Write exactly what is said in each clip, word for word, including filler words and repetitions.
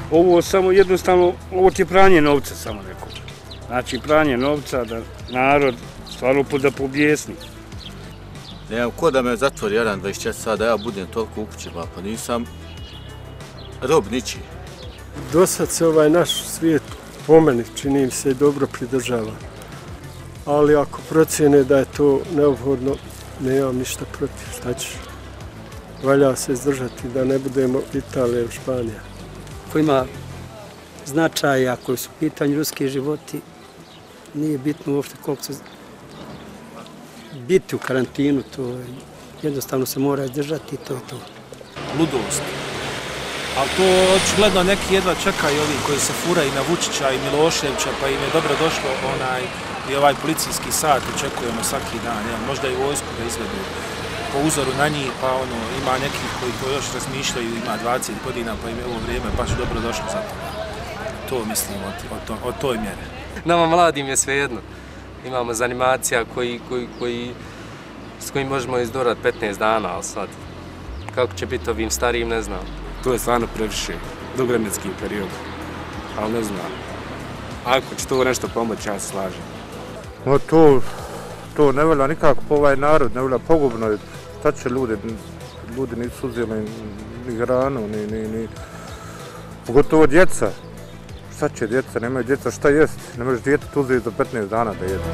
Ovo samo jednostavno, ovo ti je pranje novca samo neko. Znači pranje novca da narod stvarno da pobjesni. Nemam ko da me zatvori jedan dvadeset četiri sata, da ja budem toliko upućen, pa nisam rob ničiji. Do sad se ovaj naš svijet po meni čini mi se dobro pridržava. Ali ako procjene da je to neophodno, nemam ništa protiv, šta ćeš. Valja se izdržati da ne budemo Italija ili Španija. Ko ima značaja, koji su u pitanju ljudski životi, nije bitno uopšte koliko se biti u karantinu, to jednostavno se mora izdržati i to je to. Ludost. Ali to očigledno neki jedva čekaju ovi koji se furaju na Vučića i Miloševića, pa im je dobro došlo onaj i ovaj policijski sat, očekujemo svaki dan, ja, možda i vojsku da izvedu po uzoru na njih, pa ono, ima nekih koji to još razmišljaju, ima dvadeset godina, pa im je ovo vrijeme baš dobro došlo za to. To mislim o, o, to, o toj mjeri. Nama mladim je svejedno. Imamo zanimacija koji, koji, koji, s kojim možemo izdorati petnaest dana, ali sad kako će biti ovim starijim, ne znam. To je stvarno previše, dugovremenski period, ali ne znam. Ako će to nešto pomoći, ja se slažem. No to, to ne velja nikako po ovaj narod, ne velja pogubno je. Šta će ljudi, ljudi nisu uzeli ni hranu, ni, ni, ni, pogotovo djeca. Šta će djeca, nemaju djeca šta jest, ne možeš djetetu uzeti za petnaest dana da jede.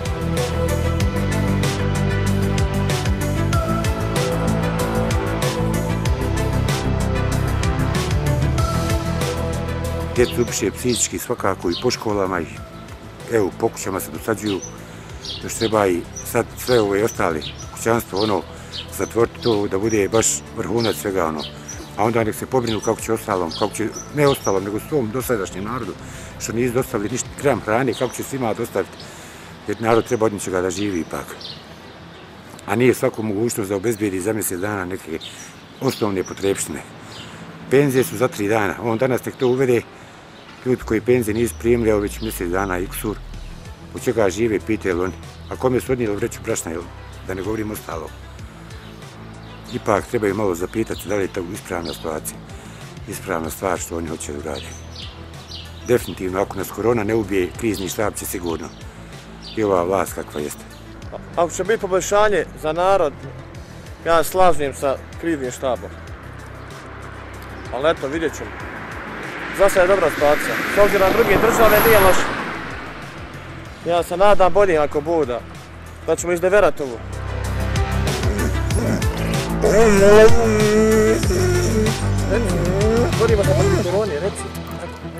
Djecu upiše psihički svakako i po školama ih, evo, po kućama se dosađuju, još treba i sad sve ove ostale kućanstvo, ono, zatvoriti to da bude baš vrhunac svega, ono. A onda nek se pobrinu kako će ostalom, kako će, ne ostalom, nego svom dosadašnjem narodu, što nisu dostavili ništa gram hrane, kako će svima dostaviti, jer narod treba od ničega da živi ipak. A nije svaku mogućnost da obezbijedi za mjesec dana neke osnovne potrebštine. Penzije su za tri dana, on danas nek to uvede, ljudi koji penzije nisu prijemili, evo već mjesec dana iksur, od čega žive, pitaju oni. A kome su odnijeli vreću brašna, da ne govorim ostalo. Ipak trebaju malo zapitati da li je to ispravna situacija, ispravna stvar što oni hoće da urade. Definitivno, ako nas korona ne ubije, krizni štab će sigurno. I ova vlast kakva jeste. Ako će biti poboljšanje za narod, ja slažem sa kriznim štabom. Ali eto, vidjet ćemo. Za sve je dobra situacija. S obzirom na druge države nije loše. Ja se nadam bolje ako bude, da ćemo izdeverati ovo. Reci, borimo se protiv korone, reci.